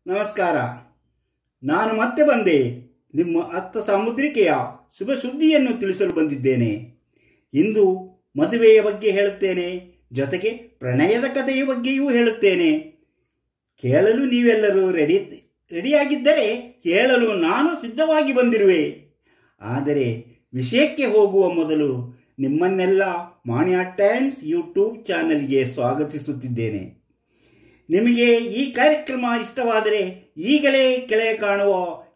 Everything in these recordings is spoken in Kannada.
ನಮಸ್ಕಾರ. ನಾನು ಮತ್ತೆ ಬಂದೆ. ನಿಮ್ಮ ಅರ್ಥ ಸಾಮುದ್ರಿಕೆಯ ಶುಭ ಸುದ್ದಿಯನ್ನು ತಿಳಿಸಲು ಬಂದಿದ್ದೇನೆ. ಇಂದು ಮದುವೆಯ ಬಗ್ಗೆ ಹೇಳುತ್ತೇನೆ, ಜೊತೆಗೆ ಪ್ರಣಯದ ಕಥೆಯ ಬಗ್ಗೆಯೂ ಹೇಳುತ್ತೇನೆ. ಕೇಳಲು ನೀವೆಲ್ಲರೂ ರೆಡಿಯಾಗಿದ್ದರೆ ಕೇಳಲು ನಾನು ಸಿದ್ಧವಾಗಿ ಬಂದಿರುವೆ. ಆದರೆ ವಿಷಯಕ್ಕೆ ಹೋಗುವ ಮೊದಲು ನಿಮ್ಮನ್ನೆಲ್ಲ ಮಾಣಿಯ ಟೈಮ್ಸ್ ಯೂಟ್ಯೂಬ್ ಚಾನೆಲ್ಗೆ ಸ್ವಾಗತಿಸುತ್ತಿದ್ದೇನೆ. ನಿಮಗೆ ಈ ಕಾರ್ಯಕ್ರಮ ಇಷ್ಟವಾದರೆ ಈಗಲೇ ಕೆಳಗೆ ಕಾಣುವ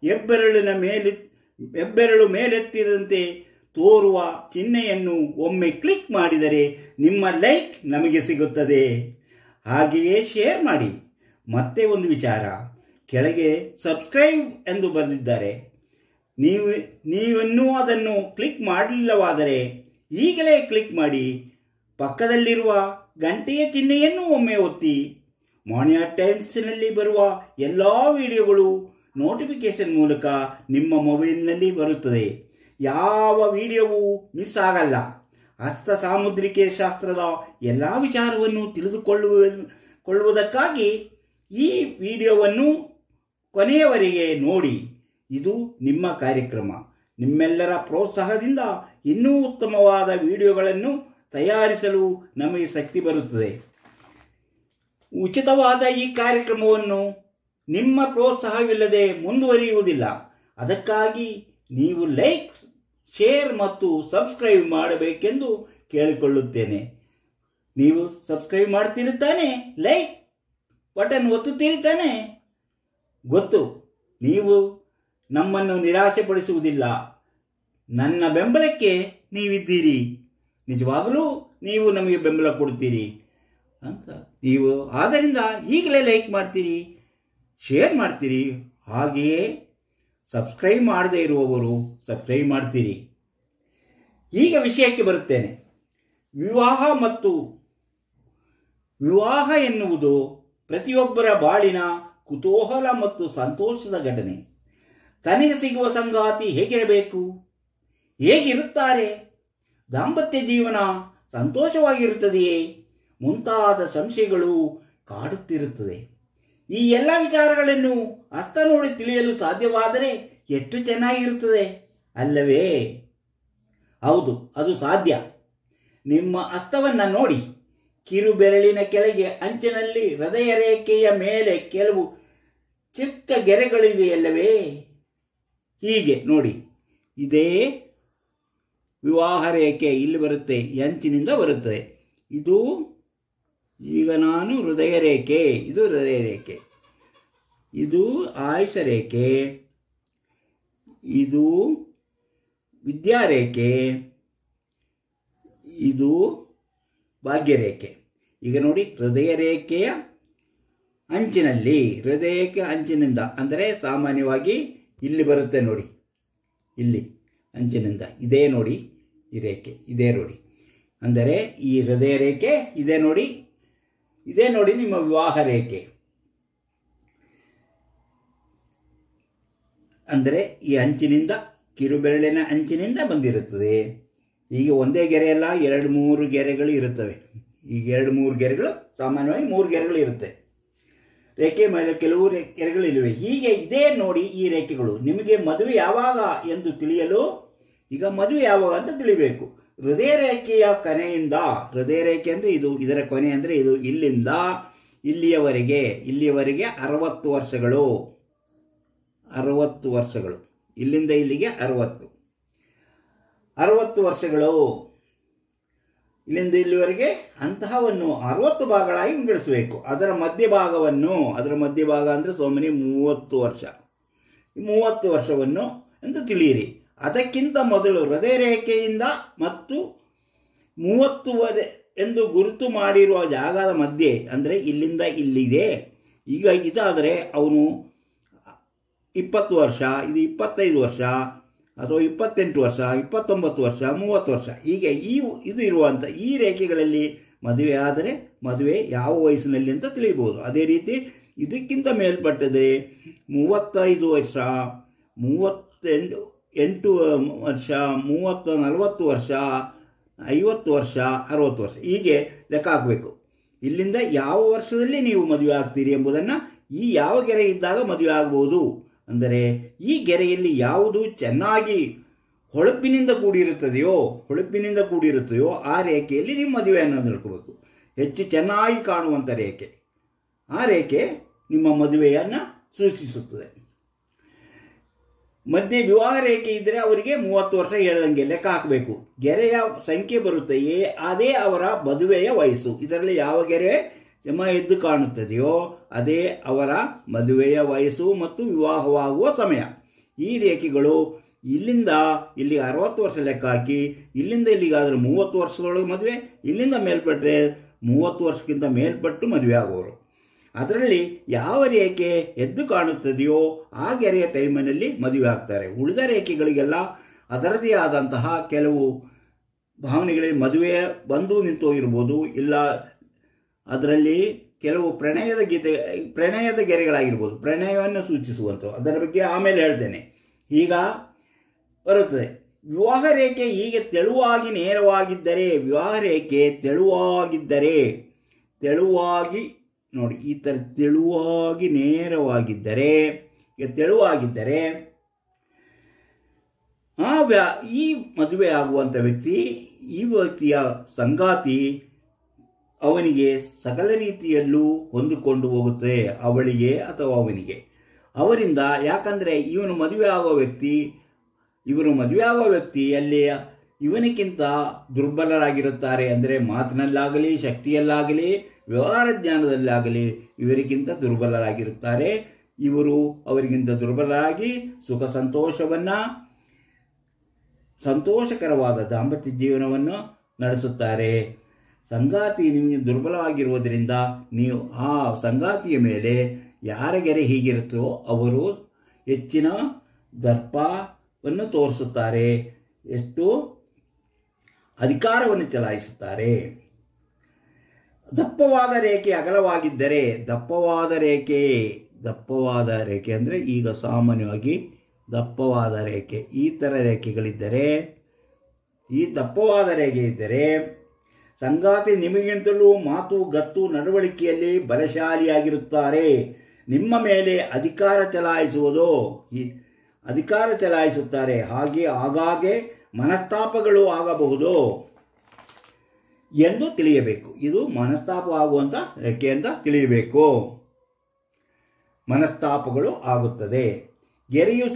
ಹೆಬ್ಬೆರಳು ಮೇಲೆತ್ತಿದಂತೆ ತೋರುವ ಚಿಹ್ನೆಯನ್ನು ಒಮ್ಮೆ ಕ್ಲಿಕ್ ಮಾಡಿದರೆ ನಿಮ್ಮ ಲೈಕ್ ನಮಗೆ ಸಿಗುತ್ತದೆ. ಹಾಗೆಯೇ ಶೇರ್ ಮಾಡಿ. ಮತ್ತೆ ಒಂದು ವಿಚಾರ, ಕೆಳಗೆ ಸಬ್ಸ್ಕ್ರೈಬ್ ಎಂದು ಬರೆದಿದ್ದಾರೆ. ನೀವಿನ್ನೂ ಅದನ್ನು ಕ್ಲಿಕ್ ಮಾಡಲಿಲ್ಲವಾದರೆ ಈಗಲೇ ಕ್ಲಿಕ್ ಮಾಡಿ. ಪಕ್ಕದಲ್ಲಿರುವ ಗಂಟೆಯ ಚಿಹ್ನೆಯನ್ನು ಒಮ್ಮೆ ಒತ್ತಿ. ಮಾಣಿಯ ಟೈಮ್ಸ್ನಲ್ಲಿ ಬರುವ ಎಲ್ಲ ವಿಡಿಯೋಗಳು ನೋಟಿಫಿಕೇಶನ್ ಮೂಲಕ ನಿಮ್ಮ ಮೊಬೈಲ್ನಲ್ಲಿ ಬರುತ್ತದೆ. ಯಾವ ವಿಡಿಯೋವೂ ಮಿಸ್ ಆಗಲ್ಲ. ಹಸ್ತ ಸಾಮುದ್ರಿಕೆ ಶಾಸ್ತ್ರದ ಎಲ್ಲ ವಿಚಾರವನ್ನು ತಿಳಿದುಕೊಳ್ಳುವುದಕ್ಕಾಗಿ ಈ ವಿಡಿಯೋವನ್ನು ಕೊನೆಯವರೆಗೆ ನೋಡಿ. ಇದು ನಿಮ್ಮ ಕಾರ್ಯಕ್ರಮ. ನಿಮ್ಮೆಲ್ಲರ ಪ್ರೋತ್ಸಾಹದಿಂದ ಇನ್ನೂ ಉತ್ತಮವಾದ ವಿಡಿಯೋಗಳನ್ನು ತಯಾರಿಸಲು ನಮಗೆ ಶಕ್ತಿ ಬರುತ್ತದೆ. ಉಚಿತವಾದ ಈ ಕಾರ್ಯಕ್ರಮವನ್ನು ನಿಮ್ಮ ಪ್ರೋತ್ಸಾಹವಿಲ್ಲದೆ ಮುಂದುವರಿಯುವುದಿಲ್ಲ. ಅದಕ್ಕಾಗಿ ನೀವು ಲೈಕ್, ಶೇರ್ ಮತ್ತು ಸಬ್ಸ್ಕ್ರೈಬ್ ಮಾಡಬೇಕೆಂದು ಕೇಳಿಕೊಳ್ಳುತ್ತೇನೆ. ನೀವು ಸಬ್ಸ್ಕ್ರೈಬ್ ಮಾಡ್ತಿರುತ್ತಾನೆ, ಲೈಕ್ ಬಟನ್ ಒತ್ತುತ್ತಿರುತ್ತಾನೆ. ಗೊತ್ತು, ನೀವು ನಮ್ಮನ್ನು ನಿರಾಶೆಪಡಿಸುವುದಿಲ್ಲ. ನನ್ನ ಬೆಂಬಲಕ್ಕೆ ನೀವಿದ್ದೀರಿ. ನಿಜವಾಗಲೂ ನೀವು ನಮಗೆ ಬೆಂಬಲ ಕೊಡ್ತೀರಿ ಅಂತ ನೀವು ಆದ್ದರಿಂದ ಈಗಲೇ ಲೈಕ್ ಮಾಡ್ತೀರಿ, ಶೇರ್ ಮಾಡ್ತೀರಿ. ಹಾಗೆಯೇ ಸಬ್ಸ್ಕ್ರೈಬ್ ಮಾಡದೇ ಇರುವವರು ಸಬ್ಸ್ಕ್ರೈಬ್ ಮಾಡ್ತೀರಿ. ಈಗ ವಿಷಯಕ್ಕೆ ಬರುತ್ತೇನೆ. ವಿವಾಹ ಎನ್ನುವುದು ಪ್ರತಿಯೊಬ್ಬರ ಬಾಳಿನ ಕುತೂಹಲ ಮತ್ತು ಸಂತೋಷದ ಘಟನೆ. ತನಗೆ ಸಿಗುವ ಸಂಗಾತಿ ಹೇಗಿರಬೇಕು, ಹೇಗಿರುತ್ತಾರೆ, ದಾಂಪತ್ಯ ಜೀವನ ಸಂತೋಷವಾಗಿರುತ್ತದೆಯೇ ಮುಂತಾದ ಸಂಶಯಗಳು ಕಾಡುತ್ತಿರುತ್ತದೆ. ಈ ಎಲ್ಲ ವಿಚಾರಗಳನ್ನು ಹಸ್ತ ನೋಡಿ ತಿಳಿಯಲು ಸಾಧ್ಯವಾದರೆ ಎಷ್ಟು ಚೆನ್ನಾಗಿರುತ್ತದೆ ಅಲ್ಲವೇ? ಹೌದು, ಅದು ಸಾಧ್ಯ. ನಿಮ್ಮ ಹಸ್ತವನ್ನು ನೋಡಿ. ಕಿರು ಬೆರಳಿನ ಕೆಳಗೆ ಅಂಚಿನಲ್ಲಿ ಹೃದಯ ರೇಖೆಯ ಮೇಲೆ ಕೆಲವು ಚಿಕ್ಕ ಗೆರೆಗಳಿವೆಯಲ್ಲವೇ? ಹೀಗೆ ನೋಡಿ. ಇದೇ ವಿವಾಹ ರೇಖೆ. ಇಲ್ಲಿ ಬರುತ್ತೆ, ಅಂಚಿನಿಂದ ಬರುತ್ತದೆ. ಇದು ಈಗ ನಾನು ಹೃದಯ ರೇಖೆ, ಇದು ಹೃದಯ ರೇಖೆ, ಇದು ಆಯುಷ ರೇಖೆ, ಇದು ವಿದ್ಯಾರೇಖೆ, ಇದು ಭಾಗ್ಯರೇಖೆ. ಈಗ ನೋಡಿ, ಹೃದಯ ರೇಖೆಯ ಅಂಚಿನಲ್ಲಿ, ಹೃದಯಕ್ಕೆ ಅಂಚಿನಿಂದ ಅಂದರೆ ಸಾಮಾನ್ಯವಾಗಿ ಇಲ್ಲಿ ಬರುತ್ತೆ ನೋಡಿ, ಇಲ್ಲಿ ಅಂಚಿನಿಂದ ಇದೇ ನೋಡಿ, ಈ ರೇಖೆ ಇದೇ ನೋಡಿ. ಅಂದರೆ ಈ ಹೃದಯ ರೇಖೆ ಇದೇ ನೋಡಿ, ಇದೇ ನೋಡಿ ನಿಮ್ಮ ವಿವಾಹ ರೇಖೆ. ಅಂದರೆ ಈ ಅಂಚಿನಿಂದ, ಕಿರುಬೆರಳಿನ ಅಂಚಿನಿಂದ ಬಂದಿರುತ್ತದೆ. ಈಗ ಒಂದೇ ಗೆರೆಯಲ್ಲ, 2-3 ಗೆರೆಗಳು ಇರುತ್ತವೆ. ಈಗ 2-3 ಗೆರೆಗಳು, ಸಾಮಾನ್ಯವಾಗಿ 3 ಗೆರೆಗಳು ಇರುತ್ತೆ. ರೇಖೆ ಮೇಲೆ ಕೆಲವು ಗೆರೆಗಳು ಇಲ್ಲಿವೆ. ಹೀಗೆ ಇದೇ ನೋಡಿ ಈ ರೇಖೆಗಳು. ನಿಮಗೆ ಮದುವೆ ಯಾವಾಗ ಎಂದು ತಿಳಿಯಲು ಈಗ ಮದುವೆ ಯಾವಾಗ ಅಂತ ತಿಳಿಬೇಕು. ಹೃದಯ ರೇಖೆಯ ಕೊನೆಯಿಂದ, ಹೃದಯ ರೇಖೆ ಅಂದರೆ ಇದು, ಇದರ ಕೊನೆ ಅಂದರೆ ಇದು, ಇಲ್ಲಿಂದ ಇಲ್ಲಿಯವರೆಗೆ 60 ವರ್ಷಗಳು. 60 ವರ್ಷಗಳು, ಇಲ್ಲಿಂದ ಇಲ್ಲಿಗೆ 60 ವರ್ಷಗಳು, ಇಲ್ಲಿಂದ ಇಲ್ಲಿವರೆಗೆ ಅಂತಹವನ್ನು 60 ಭಾಗಗಳಾಗಿ ವಿಂಗಡಿಸಬೇಕು. ಅದರ ಮಧ್ಯಭಾಗ ಅಂದರೆ ಸಾಮಾನ್ಯ 30 ವರ್ಷ. 30 ವರ್ಷವನ್ನು ಎಂದು ತಿಳಿಯಿರಿ. ಅದಕ್ಕಿಂತ ಮೊದಲು ಹೃದಯ ರೇಖೆಯಿಂದ ಮತ್ತು 30 ಎಂದು ಗುರುತು ಮಾಡಿರುವ ಜಾಗದ ಮಧ್ಯೆ, ಅಂದರೆ ಇಲ್ಲಿಂದ ಇಲ್ಲಿದೆ. ಈಗ ಇದಾದರೆ ಅವನು 20 ವರ್ಷ, ಇದು 25 ವರ್ಷ, ಅಥವಾ 28 ವರ್ಷ, 29 ವರ್ಷ, 30 ವರ್ಷ, ಹೀಗೆ ಇದು ಇರುವಂಥ ಈ ರೇಖೆಗಳಲ್ಲಿ ಮದುವೆ ಆದರೆ ಮದುವೆ ಯಾವ ವಯಸ್ಸಿನಲ್ಲಿ ಅಂತ ತಿಳಿಯಬಹುದು. ಅದೇ ರೀತಿ ಇದಕ್ಕಿಂತ ಮೇಲ್ಪಟ್ಟರೆ 35 ವರ್ಷ, 38 ವರ್ಷ, 40 ವರ್ಷ, 50 ವರ್ಷ, 60 ವರ್ಷ, ಹೀಗೆ ಲೆಕ್ಕ ಹಾಕಬೇಕು. ಇಲ್ಲಿಂದ ಯಾವ ವರ್ಷದಲ್ಲಿ ನೀವು ಮದುವೆ ಆಗ್ತೀರಿ ಎಂಬುದನ್ನು ಈ ಯಾವ ಗೆರೆ ಇದ್ದಾಗ ಮದುವೆ ಆಗಬಹುದು ಅಂದರೆ ಈ ಗೆರೆಯಲ್ಲಿ ಯಾವುದು ಚೆನ್ನಾಗಿ ಹೊಳಪಿನಿಂದ ಕೂಡಿರುತ್ತದೆಯೋ ಆ ರೇಖೆಯಲ್ಲಿ ನೀವು ಮದುವೆಯನ್ನು ನಡ್ಕೋಬೇಕು. ಹೆಚ್ಚು ಚೆನ್ನಾಗಿ ಕಾಣುವಂಥ ರೇಖೆ, ಆ ರೇಖೆ ನಿಮ್ಮ ಮದುವೆಯನ್ನು ಸೂಚಿಸುತ್ತದೆ. ಮಧ್ಯೆ ವಿವಾಹ ರೇಖೆ ಇದ್ದರೆ ಅವರಿಗೆ 30 ವರ್ಷ ಹೇಳ್ದಂಗೆ ಲೆಕ್ಕ ಹಾಕಬೇಕು. ಗೆರೆಯ ಸಂಖ್ಯೆ ಬರುತ್ತೆಯೇ ಅದೇ ಅವರ ಮದುವೆಯ ವಯಸ್ಸು. ಇದರಲ್ಲಿ ಯಾವ ಗೆರೆ ಎದ್ದು ಕಾಣುತ್ತದೆಯೋ ಅದೇ ಅವರ ಮದುವೆಯ ವಯಸ್ಸು ಮತ್ತು ವಿವಾಹವಾಗುವ ಸಮಯ. ಈ ರೇಖೆಗಳು ಇಲ್ಲಿಂದ ಇಲ್ಲಿ 60 ವರ್ಷ ಲೆಕ್ಕ ಹಾಕಿ, ಇಲ್ಲಿಂದ ಇಲ್ಲಿಗಾದರೆ 30 ವರ್ಷದೊಳಗೆ ಮದುವೆ, ಇಲ್ಲಿಂದ ಮೇಲ್ಪಟ್ಟರೆ 30 ವರ್ಷಕ್ಕಿಂತ ಮೇಲ್ಪಟ್ಟು ಮದುವೆ ಆಗೋರು. ಅದರಲ್ಲಿ ಯಾವ ರೇಖೆ ಎದ್ದು ಕಾಣುತ್ತದೆಯೋ ಆ ಗೆರೆಯ ಟೈಮಿನಲ್ಲಿ ಮದುವೆ ಆಗ್ತಾರೆ. ಉಳಿದ ರೇಖೆಗಳಿಗೆಲ್ಲ ಅದರದೇ ಆದಂತಹ ಕೆಲವು ಭಾವನೆಗಳಿಗೆ ಮದುವೆ ಬಂದು ನಿಂತೋಗಿರ್ಬೋದು, ಇಲ್ಲ ಅದರಲ್ಲಿ ಕೆಲವು ಪ್ರಣಯದ ಗೆರೆಗಳಾಗಿರ್ಬೋದು, ಪ್ರಣಯವನ್ನು ಸೂಚಿಸುವಂಥವು. ಅದರ ಬಗ್ಗೆ ಆಮೇಲೆ ಹೇಳ್ತೇನೆ. ಈಗ ಬರುತ್ತದೆ ವಿವಾಹ ರೇಖೆ. ಹೀಗೆ ತೆಳುವಾಗಿ ನೇರವಾಗಿದ್ದರೆ, ವಿವಾಹ ರೇಖೆ ತೆಳುವಾಗಿ ನೋಡಿ, ಈ ಥರ ತೆಳುವಾಗಿ ನೇರವಾಗಿದ್ದರೆ, ಈ ಮದುವೆ ಆಗುವಂಥ ವ್ಯಕ್ತಿ, ಈ ವ್ಯಕ್ತಿಯ ಸಂಗಾತಿ ಅವನಿಗೆ ಸಕಲ ರೀತಿಯಲ್ಲೂ ಹೊಂದಿಕೊಂಡು ಹೋಗುತ್ತದೆ, ಅವಳಿಗೆ ಅಥವಾ ಅವನಿಗೆ. ಅವರಿಂದ, ಯಾಕಂದರೆ ಇವರು ಮದುವೆ ಆಗುವ ವ್ಯಕ್ತಿಯಲ್ಲಿ ಇವನಿಗಿಂತ ದುರ್ಬಲರಾಗಿರುತ್ತಾರೆ. ಅಂದರೆ ಮಾತಿನಲ್ಲಾಗಲಿ, ಶಕ್ತಿಯಲ್ಲಾಗಲಿ, ವ್ಯವಹಾರ ಜ್ಞಾನದಲ್ಲಾಗಲಿ ಇವರಿಗಿಂತ ದುರ್ಬಲರಾಗಿರುತ್ತಾರೆ. ಇವರು ಅವರಿಗಿಂತ ದುರ್ಬಲರಾಗಿ ಸಂತೋಷಕರವಾದ ದಾಂಪತ್ಯ ಜೀವನವನ್ನು ನಡೆಸುತ್ತಾರೆ. ಸಂಗಾತಿ ನಿಮಗೆ ದುರ್ಬಲವಾಗಿರುವುದರಿಂದ ನೀವು ಆ ಸಂಗಾತಿಯ ಮೇಲೆ ಯಾರ ಗೆರೆ ಹೀಗಿರುತ್ತೋ ಅವರು ಹೆಚ್ಚಿನ ದರ್ಪವನ್ನು ತೋರಿಸುತ್ತಾರೆ, ಎಷ್ಟು ಅಧಿಕಾರವನ್ನು ಚಲಾಯಿಸುತ್ತಾರೆ. ದಪ್ಪವಾದ ರೇಖೆ ಅಗಲವಾಗಿದ್ದರೆ, ದಪ್ಪವಾದ ರೇಖೆ ಅಂದರೆ ಈಗ ಸಾಮಾನ್ಯವಾಗಿ ದಪ್ಪವಾದ ರೇಖೆ, ಈ ಥರ ರೇಖೆಗಳಿದ್ದರೆ, ಈ ದಪ್ಪವಾದ ರೇಖೆ ಇದ್ದರೆ ಸಂಗಾತಿ ನಿಮಗಿಂತಲೂ ಮಾತು, ಗತ್ತು, ನಡವಳಿಕೆಯಲ್ಲಿ ಬಲಶಾಲಿಯಾಗಿರುತ್ತಾರೆ. ನಿಮ್ಮ ಮೇಲೆ ಅಧಿಕಾರ ಚಲಾಯಿಸುತ್ತಾರೆ. ಹಾಗೆ ಆಗಾಗ್ಗೆ ಮನಸ್ತಾಪಗಳು ಆಗಬಹುದು ಎಂದು ತಿಳಿಯಬೇಕು. ಇದು ಮನಸ್ತಾಪ ಆಗುವಂಥ ರೇಖೆ ಅಂತ ತಿಳಿಯಬೇಕು. ಮನಸ್ತಾಪಗಳು ಆಗುತ್ತದೆ. ಗೆರೆಯು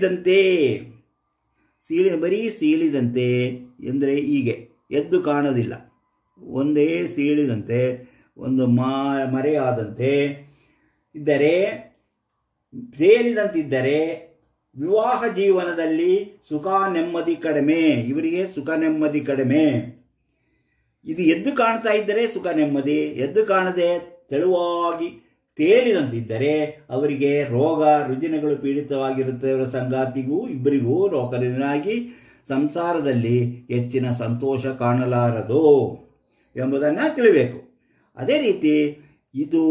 ಬರೀ ಸೀಳಿದಂತೆ ಎಂದರೆ ಹೀಗೆ ಎದ್ದು ಕಾಣೋದಿಲ್ಲ, ಒಂದೇ ಸೀಳಿದಂತೆ, ಒಂದು ಮರೆಯಾದಂತೆ ಇದ್ದರೆ, ತೇಲಿದಂತಿದ್ದರೆ ವಿವಾಹ ಜೀವನದಲ್ಲಿ ಸುಖ ನೆಮ್ಮದಿ ಕಡಿಮೆ. ಇವರಿಗೆ ಸುಖ ನೆಮ್ಮದಿ ಕಡಿಮೆ. ಇದು ಎದ್ದು ಕಾಣ್ತಾ ಇದ್ದರೆ ಸುಖ ನೆಮ್ಮದಿ, ಎದ್ದು ಕಾಣದೆ ತೆಳುವಾಗಿ ತೇಲಿದಂತಿದ್ದರೆ ಅವರಿಗೆ ರೋಗ ರುಜಿನಗಳು ಪೀಡಿತವಾಗಿರುತ್ತದೆ. ಅವರ ಸಂಗಾತಿಗೂ ಇಬ್ಬರಿಗೂ ರೋಗದಿಂದಾಗಿ ಸಂಸಾರದಲ್ಲಿ ಹೆಚ್ಚಿನ ಸಂತೋಷ ಕಾಣಲಾರದು ಎಂಬುದನ್ನು ತಿಳಿಬೇಕು. ಅದೇ ರೀತಿ ಇದು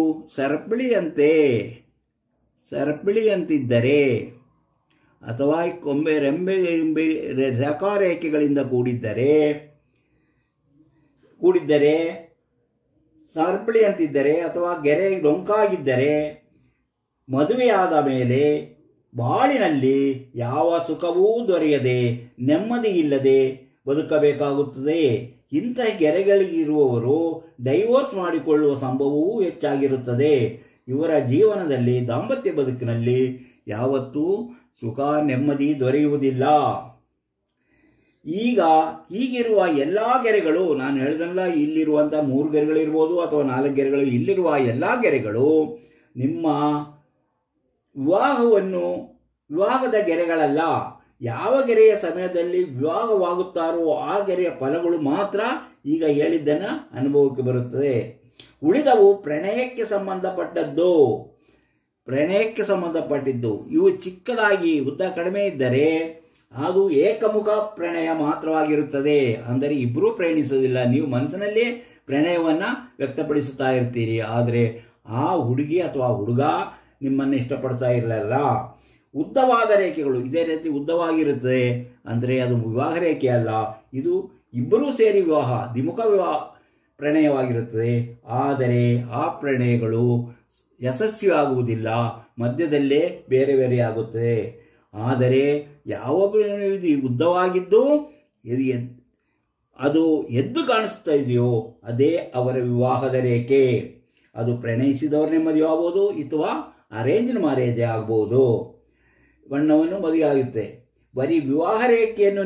ಸರಪಳಿಯಂತಿದ್ದರೆ ಅಥವಾ ರೆಂಬೆ ರೇಖೆಗಳಿಂದ ಕೂಡಿದ್ದರೆ ಸರಪಳಿಯಂತಿದ್ದರೆ ಅಥವಾ ಗೆರೆ ಡೊಂಕಾಗಿದ್ದರೆ ಮದುವೆಯಾದ ಮೇಲೆ ಬಾಳಿನಲ್ಲಿ ಯಾವ ಸುಖವೂ ದೊರೆಯದೆ ನೆಮ್ಮದಿ ಇಲ್ಲದೆ ಬದುಕಬೇಕಾಗುತ್ತದೆ. ಇಂಥ ಗೆರೆಗಳಿಗಿರುವವರು ಡೈವೋರ್ಸ್ ಮಾಡಿಕೊಳ್ಳುವ ಸಂಭವವೂ ಹೆಚ್ಚಾಗಿರುತ್ತದೆ. ಇವರ ಜೀವನದಲ್ಲಿ, ದಾಂಪತ್ಯ ಬದುಕಿನಲ್ಲಿ ಯಾವತ್ತೂ ಸುಖ ನೆಮ್ಮದಿ ದೊರೆಯುವುದಿಲ್ಲ. ಹೀಗಿರುವ ಎಲ್ಲ ಗೆರೆಗಳು, ನಾನು ಹೇಳಿದಲ್ಲ, ಇಲ್ಲಿರುವಂಥ 3 ಗೆರೆಗಳಿರ್ಬೋದು ಅಥವಾ 4 ಗೆರೆಗಳು, ಇಲ್ಲಿರುವ ಎಲ್ಲ ಗೆರೆಗಳು ನಿಮ್ಮ ವಿವಾಹದ ಗೆರೆಗಳಲ್ಲ. ಯಾವ ಗೆರೆಯ ಸಮಯದಲ್ಲಿ ವಿವಾಹವಾಗುತ್ತಾರೋ ಆ ಗೆರೆಯ ಫಲಗಳು ಮಾತ್ರ ಈಗ ಹೇಳಿದ್ದನ್ನು ಅನುಭವಕ್ಕೆ ಬರುತ್ತದೆ. ಉಳಿದವು ಪ್ರಣಯಕ್ಕೆ ಸಂಬಂಧಪಟ್ಟಿದ್ದು. ಇವು ಚಿಕ್ಕದಾಗಿ ಉದ್ದ ಕಡಿಮೆ ಇದ್ದರೆ ಅದು ಏಕಮುಖ ಪ್ರಣಯ ಮಾತ್ರವಾಗಿರುತ್ತದೆ. ಅಂದರೆ ಇಬ್ಬರೂ ಪ್ರಯಾಣಿಸುವುದಿಲ್ಲ, ನೀವು ಮನಸ್ಸಿನಲ್ಲೇ ಪ್ರಣಯವನ್ನು ವ್ಯಕ್ತಪಡಿಸುತ್ತಾ ಇರ್ತೀರಿ. ಆದರೆ ಆ ಹುಡುಗಿ ಅಥವಾ ಹುಡುಗ ನಿಮ್ಮನ್ನು ಇಷ್ಟಪಡ್ತಾ ಇರಲಿಲ್ಲ. ಉದ್ದವಾದ ರೇಖೆಗಳು ಇದೇ ರೀತಿ ಉದ್ದವಾಗಿರುತ್ತದೆ. ಅಂದರೆ ಅದು ವಿವಾಹ ರೇಖೆ ಅಲ್ಲ, ಇದು ಇಬ್ಬರೂ ಸೇರಿ ದ್ವಿಮುಖ ಪ್ರಣಯವಾಗಿರುತ್ತದೆ. ಆದರೆ ಆ ಪ್ರಣಯಗಳು ಯಶಸ್ವಿ ಆಗುವುದಿಲ್ಲ, ಮಧ್ಯದಲ್ಲೇ ಬೇರೆ ಬೇರೆ ಆಗುತ್ತದೆ. ಆದರೆ ಯಾವ ಇದು ಉದ್ದವಾಗಿದ್ದು ಅದು ಎದ್ದು ಕಾಣಿಸ್ತಾ ಇದೆಯೋ ಅದೇ ಅವರ ವಿವಾಹದ ರೇಖೆ. ಅದು ಪ್ರಣಯಿಸಿದವರನ್ನೇ ಮದುವೆ ಆಗ್ಬೋದು ಅಥವಾ ಅರೇಂಜ್ ಮ್ಯಾರೇಜ್ ಆಗ್ಬೋದು. ಬಣ್ಣವನ್ನು ಮದುವೆ ಆಗುತ್ತೆ. ಬರೀ ವಿವಾಹ ರೇಖೆಯನ್ನು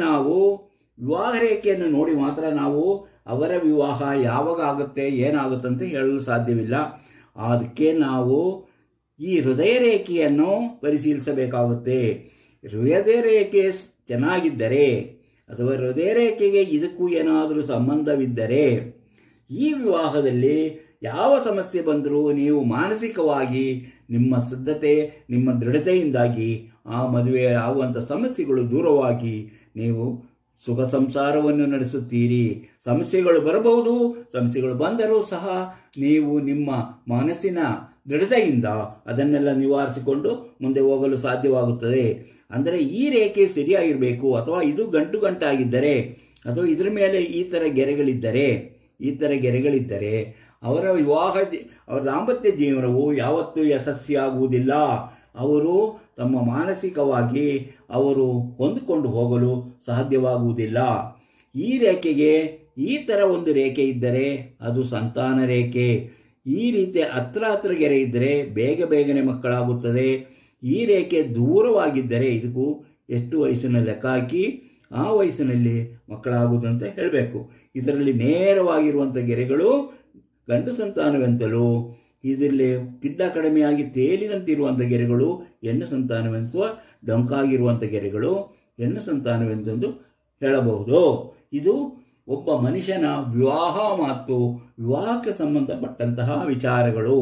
ನೋಡಿ ಮಾತ್ರ ನಾವು ಅವರ ವಿವಾಹ ಯಾವಾಗ ಆಗುತ್ತೆ ಏನಾಗುತ್ತೆ ಅಂತ ಹೇಳಲು ಸಾಧ್ಯವಿಲ್ಲ. ಅದಕ್ಕೆ ನಾವು ಈ ಹೃದಯ ರೇಖೆಯನ್ನು ಪರಿಶೀಲಿಸಬೇಕಾಗುತ್ತೆ. ಹೃದಯ ರೇಖೆ ಚೆನ್ನಾಗಿದ್ದರೆ ಅಥವಾ ಹೃದಯ ರೇಖೆಗೆ ಇದಕ್ಕೂ ಏನಾದರೂ ಸಂಬಂಧವಿದ್ದರೆ ಈ ವಿವಾಹದಲ್ಲಿ ಯಾವ ಸಮಸ್ಯೆ ಬಂದರೂ ನೀವು ಮಾನಸಿಕವಾಗಿ ನಿಮ್ಮ ಸಿದ್ಧತೆ, ನಿಮ್ಮ ದೃಢತೆಯಿಂದಾಗಿ ಆ ಮದುವೆ ಆಗುವಂಥ ಸಮಸ್ಯೆಗಳು ದೂರವಾಗಿ ನೀವು ಸುಖ ಸಂಸಾರವನ್ನು ನಡೆಸುತ್ತೀರಿ. ಸಮಸ್ಯೆಗಳು ಬರಬಹುದು, ಸಮಸ್ಯೆಗಳು ಬಂದರೂ ಸಹ ನೀವು ನಿಮ್ಮ ಮನಸ್ಸಿನ ದೃಢತೆಯಿಂದ ಅದನ್ನೆಲ್ಲ ನಿವಾರಿಸಿಕೊಂಡು ಮುಂದೆ ಹೋಗಲು ಸಾಧ್ಯವಾಗುತ್ತದೆ. ಅಂದರೆ ಈ ರೇಖೆ ಸರಿಯಾಗಿರಬೇಕು. ಅಥವಾ ಇದು ಗಂಟಾಗಿದ್ದರೆ ಅಥವಾ ಇದರ ಮೇಲೆ ಈ ಥರ ಗೆರೆಗಳಿದ್ದರೆ ಅವರ ದಾಂಪತ್ಯ ಜೀವನವು ಯಾವತ್ತೂ ಯಶಸ್ವಿಯಾಗುವುದಿಲ್ಲ. ಅವರು ತಮ್ಮ ಮಾನಸಿಕವಾಗಿ ಅವರು ಹೊಂದಿಕೊಂಡು ಹೋಗಲು ಸಾಧ್ಯವಾಗುವುದಿಲ್ಲ. ಈ ರೇಖೆಗೆ ಈ ಥರ ಒಂದು ರೇಖೆ ಇದ್ದರೆ ಅದು ಸಂತಾನ ರೇಖೆ. ಈ ರೀತಿ ಹತ್ರ ಗೆರೆ ಇದ್ದರೆ ಬೇಗನೆ ಮಕ್ಕಳಾಗುತ್ತದೆ. ಈ ರೇಖೆ ದೂರವಾಗಿದ್ದರೆ ಇದಕ್ಕೂ ಎಷ್ಟು ವಯಸ್ಸಿನ ಲೆಕ್ಕ ಹಾಕಿ ಆ ವಯಸ್ಸಿನಲ್ಲಿ ಮಕ್ಕಳಾಗುವುದಂತ ಹೇಳಬೇಕು. ಇದರಲ್ಲಿ ನೇರವಾಗಿರುವಂಥ ಗೆರೆಗಳು ಗಂಡು ಸಂತಾನವೆಂತಲೂ, ಇದರಲ್ಲಿ ಗಿಡ್ಡ ಕಡಿಮೆಯಾಗಿ ತೇಲಿದಂತಿರುವಂಥ ಗೆರೆಗಳು ಹೆಣ್ಣು ಸಂತಾನವೆನಿಸುವ ಡೊಂಕಾಗಿರುವಂಥ ಗೆರೆಗಳು ಹೆಣ್ಣು ಸಂತಾನವೆಂದು ಹೇಳಬಹುದು. ಇದು ಒಬ್ಬ ಮನುಷ್ಯನ ವಿವಾಹ ಮತ್ತು ವಿವಾಹಕ್ಕೆ ಸಂಬಂಧಪಟ್ಟಂತಹ ವಿಚಾರಗಳು.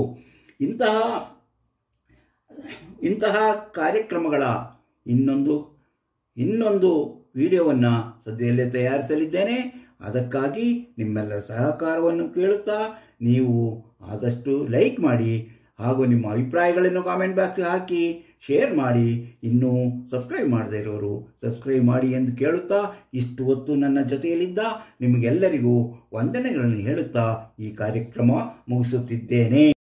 ಇಂತಹ ಕಾರ್ಯಕ್ರಮಗಳ ಇನ್ನೊಂದು ವಿಡಿಯೋವನ್ನು ಸದ್ಯದಲ್ಲೇ ತಯಾರಿಸಲಿದ್ದೇನೆ. ಅದಕ್ಕಾಗಿ ನಿಮ್ಮೆಲ್ಲರ ಸಹಕಾರವನ್ನು ಕೇಳುತ್ತಾ ನೀವು ಆದಷ್ಟು ಲೈಕ್ ಮಾಡಿ ಹಾಗೂ ನಿಮ್ಮ ಅಭಿಪ್ರಾಯಗಳನ್ನು ಕಾಮೆಂಟ್ ಬಾಕ್ಸ್ ಹಾಕಿ ಶೇರ್ ಮಾಡಿ. ಇನ್ನೂ ಸಬ್ಸ್ಕ್ರೈಬ್ ಮಾಡದೇ ಇರೋರು ಸಬ್ಸ್ಕ್ರೈಬ್ ಮಾಡಿ ಎಂದು ಕೇಳುತ್ತಾ ಇಷ್ಟು ಹೊತ್ತು ನನ್ನ ಜೊತೆಯಲ್ಲಿದ್ದ ನಿಮಗೆಲ್ಲರಿಗೂ ವಂದನೆಗಳನ್ನು ಹೇಳುತ್ತಾ ಈ ಕಾರ್ಯಕ್ರಮ ಮುಗಿಸುತ್ತಿದ್ದೇನೆ.